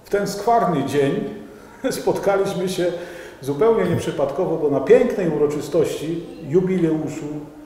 w ten skwarny dzień spotkaliśmy się zupełnie nieprzypadkowo, bo na pięknej uroczystości jubileuszu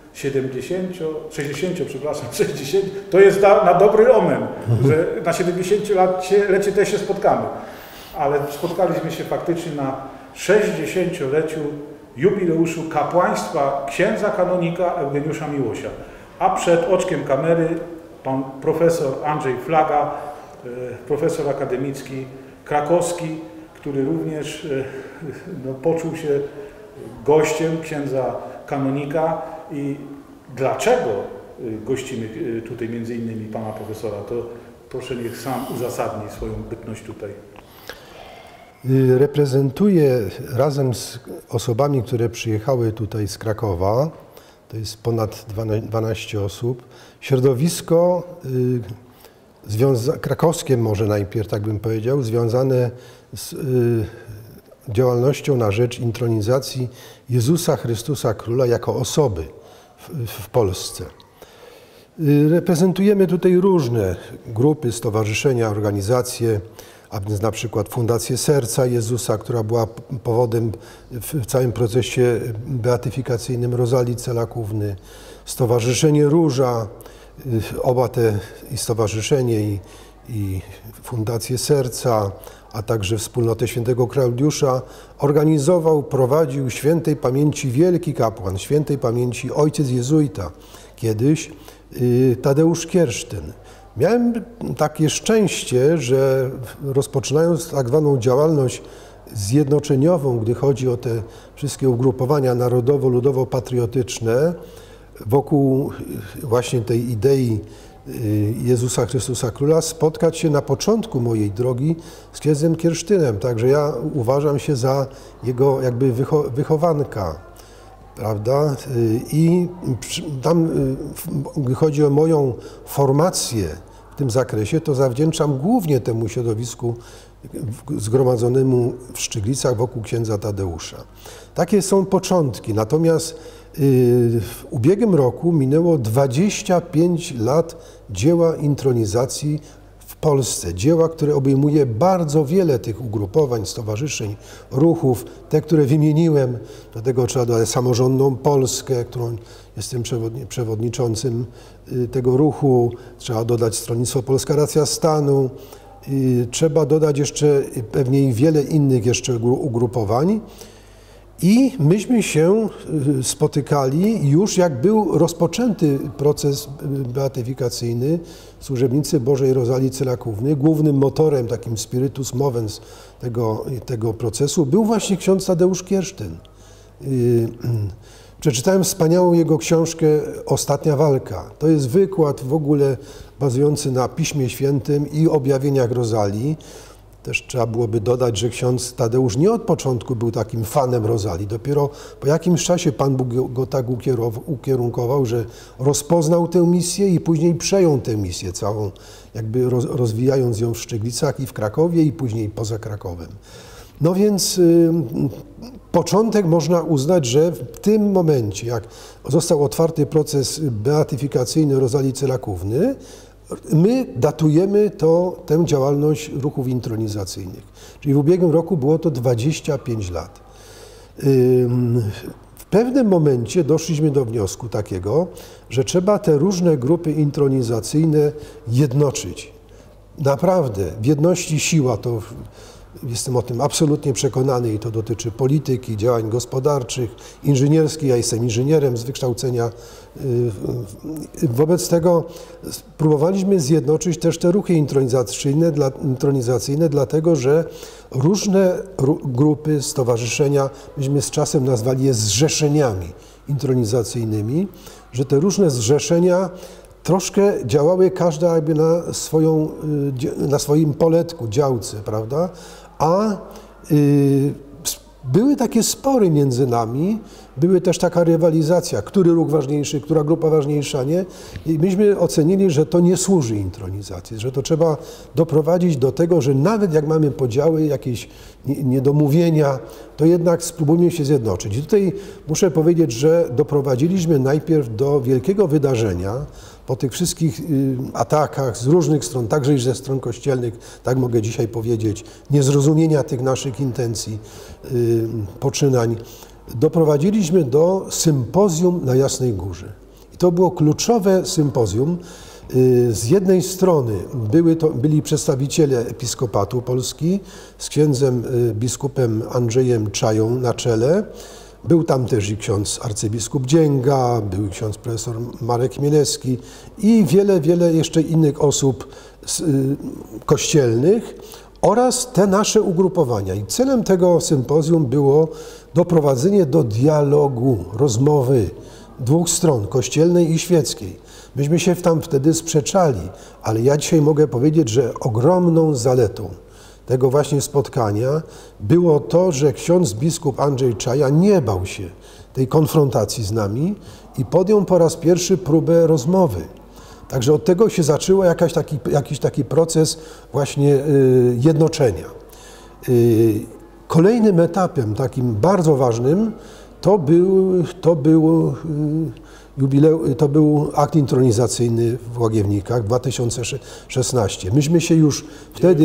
60, to jest na dobry omen, że na 70-lecie też się spotkamy. Ale spotkaliśmy się faktycznie na 60-leciu jubileuszu kapłaństwa księdza kanonika Eugeniusza Miłosia. A przed oczkiem kamery pan profesor Andrzej Flaga, profesor akademicki krakowski, który również poczuł się gościem księdza kanonika. I dlaczego gościmy tutaj między innymi pana profesora, to proszę niech sam uzasadni swoją bytność tutaj. Reprezentuję razem z osobami, które przyjechały tutaj z Krakowa, to jest ponad 12 osób, środowisko krakowskie może najpierw, tak bym powiedział, związane z działalnością na rzecz intronizacji Jezusa Chrystusa Króla jako osoby w Polsce. Reprezentujemy tutaj różne grupy, stowarzyszenia, organizacje, a więc na przykład Fundację Serca Jezusa, która była powodem w całym procesie beatyfikacyjnym Rozalii Celakówny, Stowarzyszenie Róża, oba te i stowarzyszenie i Fundację Serca, a także Wspólnotę Świętego Klaudiusza, organizował, prowadził świętej pamięci wielki kapłan, świętej pamięci ojciec jezuita, kiedyś Tadeusz Kiersztyn. Miałem takie szczęście, że rozpoczynając tak zwaną działalność zjednoczeniową, gdy chodzi o te wszystkie ugrupowania narodowo-ludowo-patriotyczne, wokół właśnie tej idei Jezusa Chrystusa Króla, spotkać się na początku mojej drogi z księdzem Kiersztynem. Także ja uważam się za jego jakby wychowanka, prawda? I tam, gdy chodzi o moją formację w tym zakresie, to zawdzięczam głównie temu środowisku zgromadzonemu w Szczyglicach wokół księdza Tadeusza. Takie są początki, natomiast w ubiegłym roku minęło 25 lat dzieła intronizacji w Polsce. Dzieła, które obejmuje bardzo wiele tych ugrupowań, stowarzyszeń, ruchów, te, które wymieniłem. Dlatego trzeba dodać Samorządną Polskę, którą jestem przewodniczącym tego ruchu. Trzeba dodać Stronnictwo Polska Racja Stanu. Trzeba dodać jeszcze pewnie wiele innych jeszcze ugrupowań. I myśmy się spotykali już jak był rozpoczęty proces beatyfikacyjny Służebnicy Bożej Rozalii Celakówny. Głównym motorem, takim spiritus movens tego procesu był właśnie ksiądz Tadeusz Kiersztyn. Przeczytałem wspaniałą jego książkę Ostatnia walka. To jest wykład w ogóle bazujący na Piśmie Świętym i objawieniach Rozalii. Też trzeba byłoby dodać, że ksiądz Tadeusz nie od początku był takim fanem Rozalii. Dopiero po jakimś czasie Pan Bóg go tak ukierunkował, że rozpoznał tę misję i później przejął tę misję całą, jakby rozwijając ją w Szczyglicach i w Krakowie i później poza Krakowem. No więc początek można uznać, że w tym momencie, jak został otwarty proces beatyfikacyjny Rozalii Celakówny, my datujemy tę działalność ruchów intronizacyjnych. Czyli w ubiegłym roku było to 25 lat. W pewnym momencie doszliśmy do wniosku takiego, że trzeba te różne grupy intronizacyjne jednoczyć. Naprawdę, w jedności siła, to jestem o tym absolutnie przekonany i to dotyczy polityki, działań gospodarczych, inżynierskich. Ja jestem inżynierem z wykształcenia. Wobec tego próbowaliśmy zjednoczyć też te ruchy intronizacyjne, dlatego że różne grupy, stowarzyszenia, myśmy z czasem nazwali je zrzeszeniami intronizacyjnymi, że te różne zrzeszenia troszkę działały każda jakby na swoim poletku, działce, prawda? A były takie spory między nami, były też taka rywalizacja, który ruch ważniejszy, która grupa ważniejsza, nie? I myśmy ocenili, że to nie służy intronizacji, że to trzeba doprowadzić do tego, że nawet jak mamy podziały, jakieś niedomówienia, to jednak spróbujmy się zjednoczyć. I tutaj muszę powiedzieć, że doprowadziliśmy najpierw do wielkiego wydarzenia. po tych wszystkich atakach z różnych stron, także i ze stron kościelnych, tak mogę dzisiaj powiedzieć, niezrozumienia tych naszych intencji, poczynań, doprowadziliśmy do sympozjum na Jasnej Górze. I to było kluczowe sympozjum. Z jednej strony byli przedstawiciele Episkopatu Polski z księdzem biskupem Andrzejem Czają na czele. Był tam też i ksiądz arcybiskup Dzięga, był ksiądz profesor Marek Chmielewski i wiele jeszcze innych osób kościelnych oraz te nasze ugrupowania. I celem tego sympozjum było doprowadzenie do dialogu, rozmowy dwóch stron, kościelnej i świeckiej. Myśmy się tam wtedy sprzeczali, ale ja dzisiaj mogę powiedzieć, że ogromną zaletą tego właśnie spotkania było to, że ksiądz biskup Andrzej Czaja nie bał się tej konfrontacji z nami i podjął po raz pierwszy próbę rozmowy. Także od tego się zaczął jakiś taki proces właśnie jednoczenia. Kolejnym etapem, takim bardzo ważnym, to był akt intronizacyjny w Łagiewnikach 2016. Myśmy się już wtedy,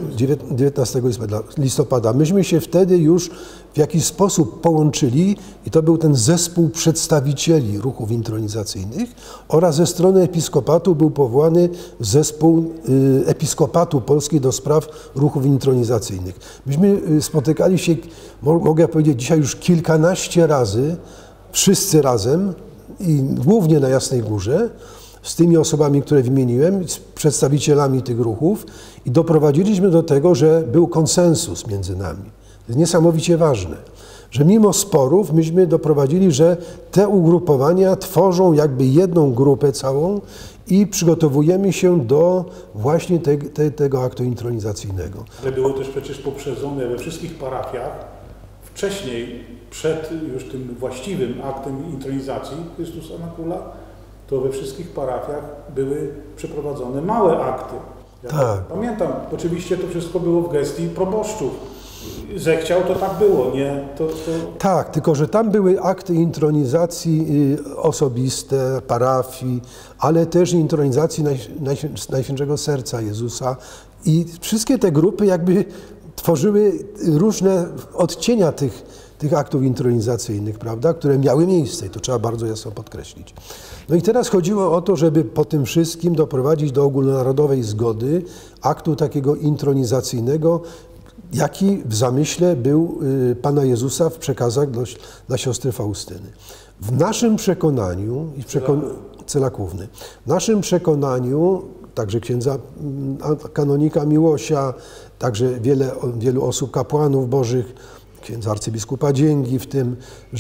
19 listopada, myśmy się wtedy już w jakiś sposób połączyli i to był ten zespół przedstawicieli ruchów intronizacyjnych oraz ze strony Episkopatu był powołany zespół Episkopatu Polski do spraw ruchów intronizacyjnych. Myśmy spotykali się, mogę powiedzieć, dzisiaj już kilkanaście razy, wszyscy razem, i głównie na Jasnej Górze, z tymi osobami, które wymieniłem, z przedstawicielami tych ruchów i doprowadziliśmy do tego, że był konsensus między nami. To jest niesamowicie ważne, że mimo sporów myśmy doprowadzili, że te ugrupowania tworzą jakby jedną grupę całą i przygotowujemy się do właśnie tego aktu intronizacyjnego. Ale było też przecież poprzedzone we wszystkich parafiach wcześniej, przed już tym właściwym aktem intronizacji Chrystusa na Króla, to we wszystkich parafiach były przeprowadzone małe akty. Ja tak. Pamiętam, oczywiście to wszystko było w gestii proboszczów. Zechciał, to tak było, nie? Tak, tylko że tam były akty intronizacji osobiste, parafii, ale też intronizacji Najświętszego Serca Jezusa i wszystkie te grupy jakby tworzyły różne odcienia tych aktów intronizacyjnych, prawda, które miały miejsce i to trzeba bardzo jasno podkreślić. No i teraz chodziło o to, żeby po tym wszystkim doprowadzić do ogólnonarodowej zgody aktu takiego intronizacyjnego, jaki w zamyśle był Pana Jezusa w przekazach dla siostry Faustyny. W naszym przekonaniu, Celakówny, w naszym przekonaniu, także księdza kanonika Miłosia, także wielu osób, kapłanów bożych, księdza arcybiskupa Dzięgi w tym,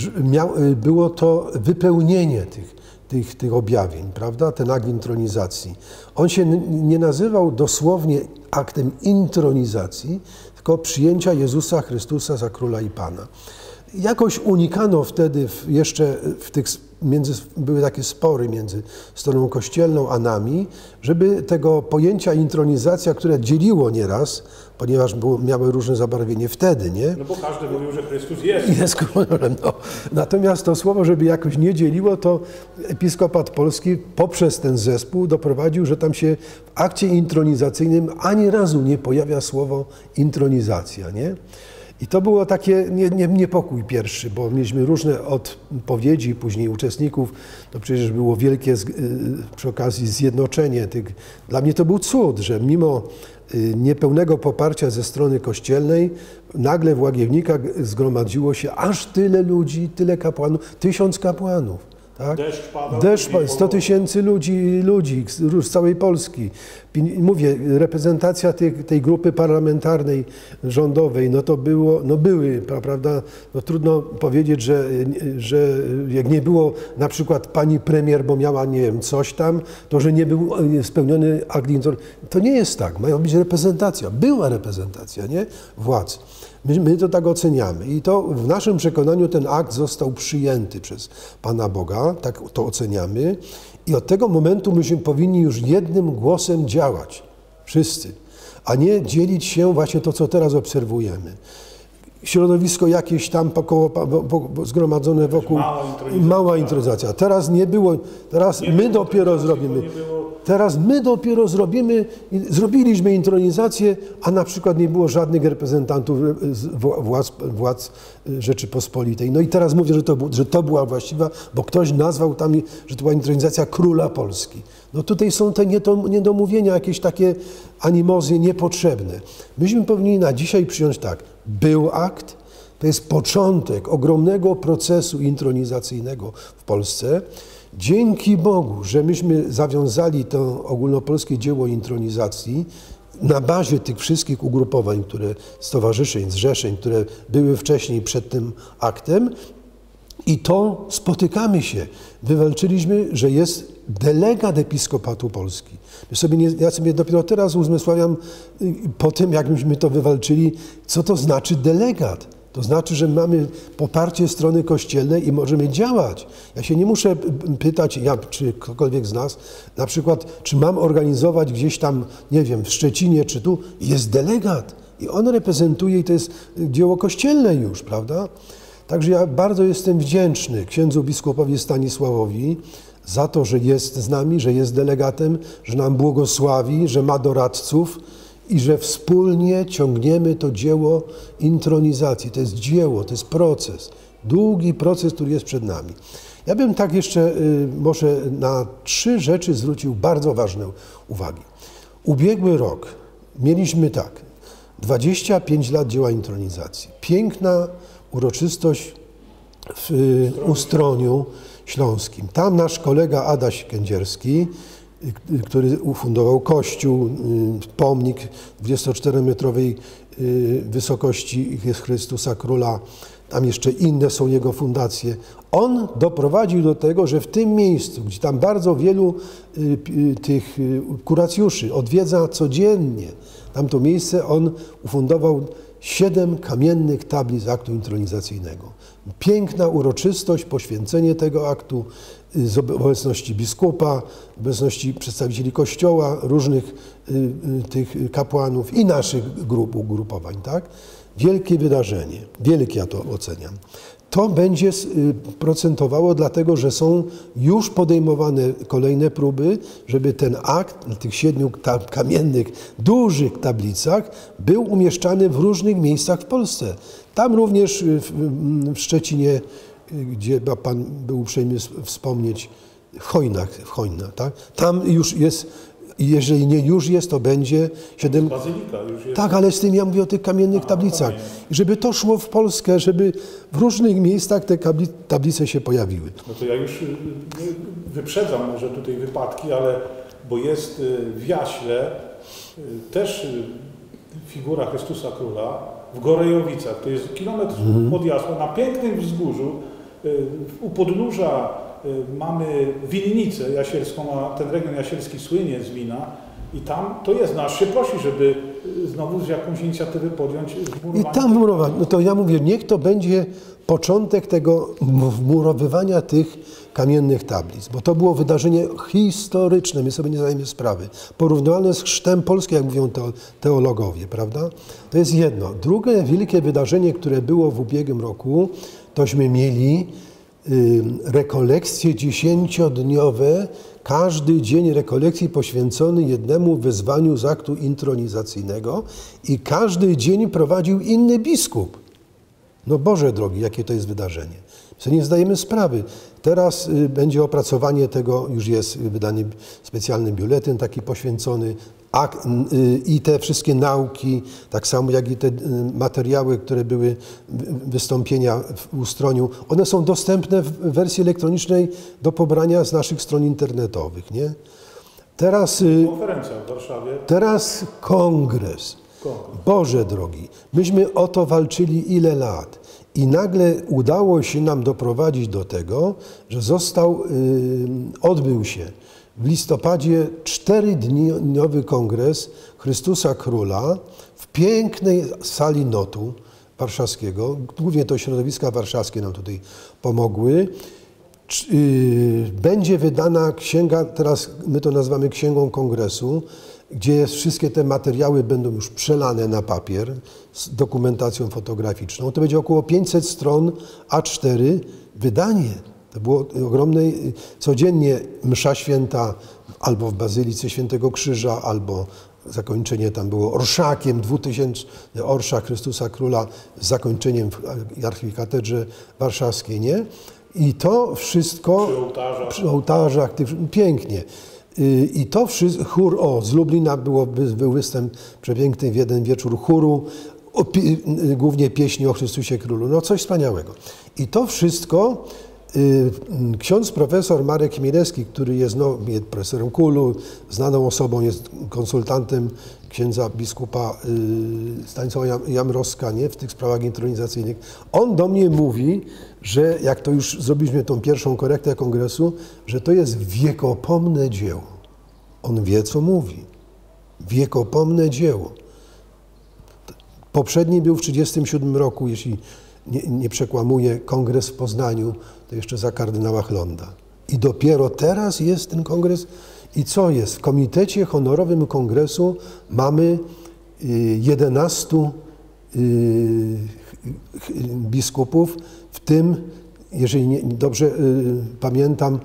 było to wypełnienie tych objawień, prawda, ten akt intronizacji. On się nie nazywał dosłownie aktem intronizacji, tylko przyjęcia Jezusa Chrystusa za Króla i Pana. Jakoś unikano wtedy były takie spory między stroną kościelną a nami, żeby tego pojęcia intronizacja, które dzieliło nieraz, ponieważ miały różne zabarwienie wtedy, nie? No bo każdy mówił, że Chrystus jest. Jest królem, no. Natomiast to słowo, żeby jakoś nie dzieliło, to Episkopat Polski poprzez ten zespół doprowadził, że tam się w akcie intronizacyjnym ani razu nie pojawia słowo intronizacja, nie? I to było takie niepokój pierwszy, bo mieliśmy różne odpowiedzi później uczestników. To przecież było wielkie przy okazji zjednoczenie tych. Dla mnie to był cud, że mimo niepełnego poparcia ze strony kościelnej nagle w Łagiewnikach zgromadziło się aż tyle ludzi, tyle kapłanów, 1000 kapłanów. Tak? Deszcz padał, 100 000 ludzi z całej Polski. Mówię, reprezentacja tej grupy parlamentarnej, rządowej, no to były, prawda, no trudno powiedzieć, że jak nie było na przykład pani premier, bo miała, nie wiem, coś tam, to że nie był spełniony akt intronizacji. To nie jest tak, mają być reprezentacja, była reprezentacja, nie? Władz. My to tak oceniamy i to w naszym przekonaniu ten akt został przyjęty przez Pana Boga, tak to oceniamy i od tego momentu myśmy powinni już jednym głosem działać, wszyscy, a nie dzielić się właśnie to, co teraz obserwujemy. środowisko jakieś tam zgromadzone wokół, mała intronizacja. Teraz nie było, teraz my dopiero zrobimy. Teraz my dopiero zrobiliśmy intronizację, a na przykład nie było żadnych reprezentantów władz Rzeczypospolitej. No i teraz mówię, że to była właściwa, bo ktoś nazwał tam, że to była intronizacja króla Polski. No tutaj są te niedomówienia, jakieś takie animozje niepotrzebne. Myśmy powinni na dzisiaj przyjąć tak, był akt, to jest początek ogromnego procesu intronizacyjnego w Polsce. Dzięki Bogu, że myśmy zawiązali to ogólnopolskie dzieło intronizacji na bazie tych wszystkich ugrupowań, stowarzyszeń, zrzeszeń, które były wcześniej przed tym aktem i to spotykamy się. Wywalczyliśmy, że jest delegat Episkopatu Polski. Ja sobie dopiero teraz uzmysławiam po tym, jak myśmy to wywalczyli, co to znaczy delegat. To znaczy, że mamy poparcie strony kościelnej i możemy działać. Ja się nie muszę pytać, czy ktokolwiek z nas, na przykład, czy mam organizować gdzieś tam, nie wiem, w Szczecinie, czy tu. Jest delegat i on reprezentuje i to jest dzieło kościelne już, prawda? Także ja bardzo jestem wdzięczny księdzu biskupowi Stanisławowi za to, że jest z nami, że jest delegatem, że nam błogosławi, że ma doradców, i że wspólnie ciągniemy to dzieło intronizacji. To jest dzieło, to jest proces, długi proces, który jest przed nami. Ja bym tak jeszcze może na 3 rzeczy zwrócił bardzo ważne uwagi. Ubiegły rok mieliśmy tak, 25 lat dzieła intronizacji. Piękna uroczystość w Ustroniu Śląskim. Tam nasz kolega Adaś Kędzierski, który ufundował kościół, pomnik 24-metrowej wysokości jest Chrystusa Króla, tam jeszcze inne są jego fundacje. On doprowadził do tego, że w tym miejscu, gdzie tam bardzo wielu tych kuracjuszy odwiedza codziennie, tamto miejsce on ufundował 7 kamiennych tablic aktu intronizacyjnego. Piękna uroczystość, poświęcenie tego aktu z obecności biskupa, obecności przedstawicieli Kościoła, różnych tych kapłanów i naszych ugrupowań, tak? Wielkie wydarzenie, wielkie ja to oceniam. To będzie procentowało dlatego, że są już podejmowane kolejne próby, żeby ten akt na tych 7 kamiennych, dużych tablicach był umieszczany w różnych miejscach w Polsce. Tam również w Szczecinie, gdzie Pan był uprzejmy wspomnieć, Hojna, tak? Tam już jest, jeżeli nie już jest, to będzie 7... Bazylika już jest. Tak, ale z tym ja mówię o tych kamiennych tablicach. Żeby to szło w Polskę, żeby w różnych miejscach te tablice się pojawiły. No to ja już wyprzedzam może tutaj wypadki, ale bo jest w Jaśle też figura Chrystusa Króla w Gorejowicach. To jest kilometr od Jasła, na pięknym wzgórzu. U podnóża mamy winnicę jasielską, a ten region jasielski słynie z wina i tam to jest, aż się prosi, żeby znowu jakąś inicjatywę podjąć. I tam murować, no to ja mówię, niech to będzie początek tego wmurowywania tych kamiennych tablic, bo to było wydarzenie historyczne, my sobie nie zdajemy sprawy, porównywalne z chrztem polskim, jak mówią teologowie, prawda? To jest jedno. Drugie wielkie wydarzenie, które było w ubiegłym roku, tośmy mieli rekolekcje 10-dniowe, każdy dzień rekolekcji poświęcony jednemu wezwaniu z aktu intronizacyjnego i każdy dzień prowadził inny biskup. No Boże drogi, jakie to jest wydarzenie. My nie zdajemy sprawy. Teraz będzie opracowanie tego, już jest wydany specjalny biuletyn taki poświęcony i te wszystkie nauki, tak samo jak i te materiały, które były wystąpienia w Ustroniu, one są dostępne w wersji elektronicznej do pobrania z naszych stron internetowych, nie? Teraz konferencja w Warszawie. Teraz kongres. Boże drogi, myśmy o to walczyli ile lat i nagle udało się nam doprowadzić do tego, że odbył się w listopadzie 4-dniowy kongres Chrystusa Króla w pięknej sali Notu warszawskiego. Głównie to środowiska warszawskie nam tutaj pomogły. Będzie wydana księga, teraz my to nazywamy Księgą Kongresu, gdzie wszystkie te materiały będą już przelane na papier z dokumentacją fotograficzną. To będzie około 500 stron A4 wydanie. To było ogromne, codziennie msza święta albo w Bazylice Świętego Krzyża, albo zakończenie tam było orszakiem, 2000 orszak Chrystusa Króla z zakończeniem w archikatedrze warszawskiej, nie? I to wszystko przy ołtarzach pięknie. I to wszystko, chór, z Lublina był występ przepiękny w jeden wieczór chóru, głównie pieśni o Chrystusie Królu. No coś wspaniałego. I to wszystko ksiądz profesor Marek Chmielewski, który jest profesorem KUL-u, znaną osobą, jest konsultantem księdza biskupa Stanisława Jamroska, nie, w tych sprawach intronizacyjnych, on do mnie mówi, że jak to już zrobiliśmy tą pierwszą korektę kongresu, że to jest wiekopomne dzieło. On wie, co mówi. Wiekopomne dzieło. Poprzedni był w 1937 roku, jeśli nie przekłamuję, kongres w Poznaniu, to jeszcze za kardynała Chlonda. I dopiero teraz jest ten kongres. I co jest? W Komitecie Honorowym Kongresu mamy 11 biskupów, w tym, jeżeli dobrze pamiętam,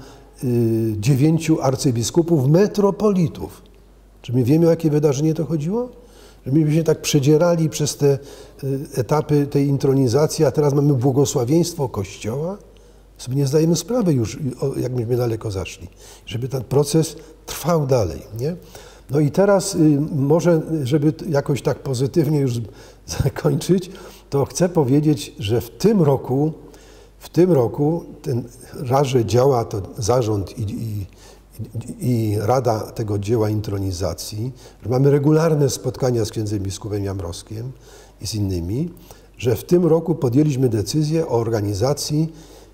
9 arcybiskupów, metropolitów. Czy my wiemy, o jakie wydarzenie to chodziło? Że myśmy się tak przedzierali przez te etapy tej intronizacji, a teraz mamy błogosławieństwo Kościoła. Sobie nie zdajemy sprawy już, jak myśmy daleko zaszli, żeby ten proces trwał dalej, nie? No i teraz może, żeby jakoś tak pozytywnie już zakończyć, to chcę powiedzieć, że w tym roku raz, że działa to zarząd i Rada tego dzieła intronizacji, że mamy regularne spotkania z księdzem biskupem Jamroskiem i z innymi, że w tym roku podjęliśmy decyzję o organizacji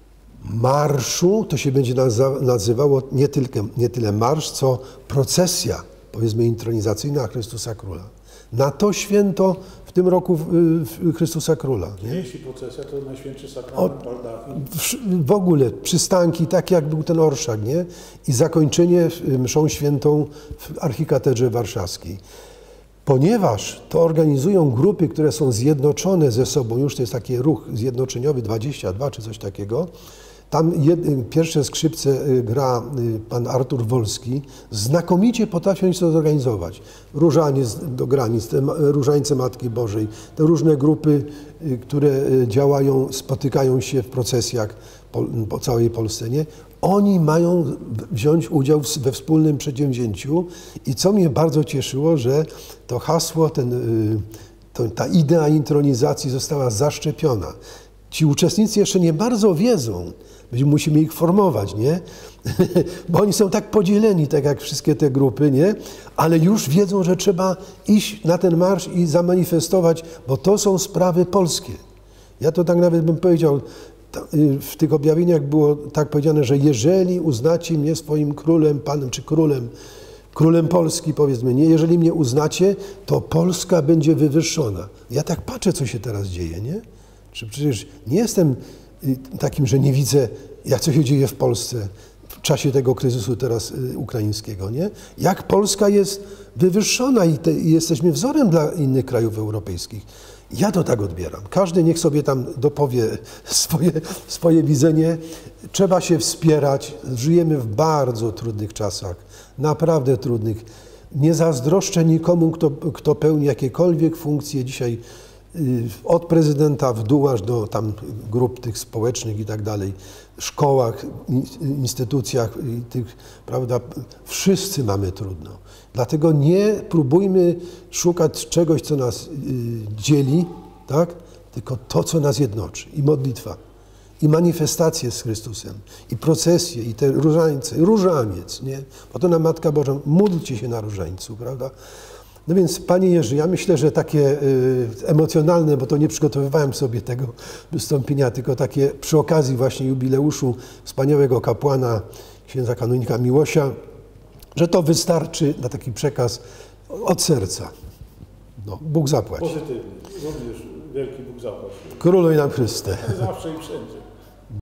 marszu, to się będzie nazywało nie tyle marsz, co procesja, powiedzmy, intronizacyjna Chrystusa Króla. Na to święto w tym roku Chrystusa Króla. Jeśli procesja, to Najświętszy Sakrament, w ogóle przystanki, tak jak był ten orszak, nie? I zakończenie mszą świętą w archikatedrze warszawskiej. Ponieważ to organizują grupy, które są zjednoczone ze sobą, już to jest taki ruch zjednoczeniowy 22 czy coś takiego, tam pierwsze skrzypce gra pan Artur Wolski, znakomicie potrafią się to zorganizować. Różaniec do granic, Różańce Matki Bożej, te różne grupy, które działają, spotykają się w procesjach po całej Polsce, nie? Oni mają wziąć udział we wspólnym przedsięwzięciu i co mnie bardzo cieszyło, że to hasło, ta idea intronizacji została zaszczepiona. Ci uczestnicy jeszcze nie bardzo wiedzą, musimy ich formować, nie? Bo oni są tak podzieleni, tak jak wszystkie te grupy, nie? Ale już wiedzą, że trzeba iść na ten marsz i zamanifestować, bo to są sprawy polskie. Ja to tak nawet bym powiedział, w tych objawieniach było tak powiedziane, że jeżeli uznacie mnie swoim królem, panem czy królem Polski, powiedzmy, nie, jeżeli mnie uznacie, to Polska będzie wywyższona. Ja tak patrzę, co się teraz dzieje, nie? Przecież nie jestem takim, że nie widzę, jak co się dzieje w Polsce w czasie tego kryzysu teraz ukraińskiego, nie? Jak Polska jest wywyższona i jesteśmy wzorem dla innych krajów europejskich. Ja to tak odbieram. Każdy niech sobie tam dopowie swoje widzenie. Trzeba się wspierać. Żyjemy w bardzo trudnych czasach, naprawdę trudnych. Nie zazdroszczę nikomu, kto pełni jakiekolwiek funkcje dzisiaj, od prezydenta w dół aż do tam grup tych społecznych i tak dalej, szkołach, instytucjach, tych, prawda, wszyscy mamy trudno. Dlatego nie próbujmy szukać czegoś, co nas dzieli, tak? Tylko to, co nas jednoczy. I modlitwa, i manifestacje z Chrystusem, i procesje, i te różańce, różaniec, nie? Bo to na Matka Boża, módlcie się na różańcu, prawda? No więc, Panie Jerzy, ja myślę, że takie emocjonalne, bo to nie przygotowywałem sobie tego wystąpienia, tylko takie przy okazji właśnie jubileuszu wspaniałego kapłana, księdza kanonika Miłosia, że to wystarczy na taki przekaz od serca. No, Bóg zapłać. Pozytywny, również wielki Bóg zapłać. Króluj nam Chryste. Zawsze i wszędzie.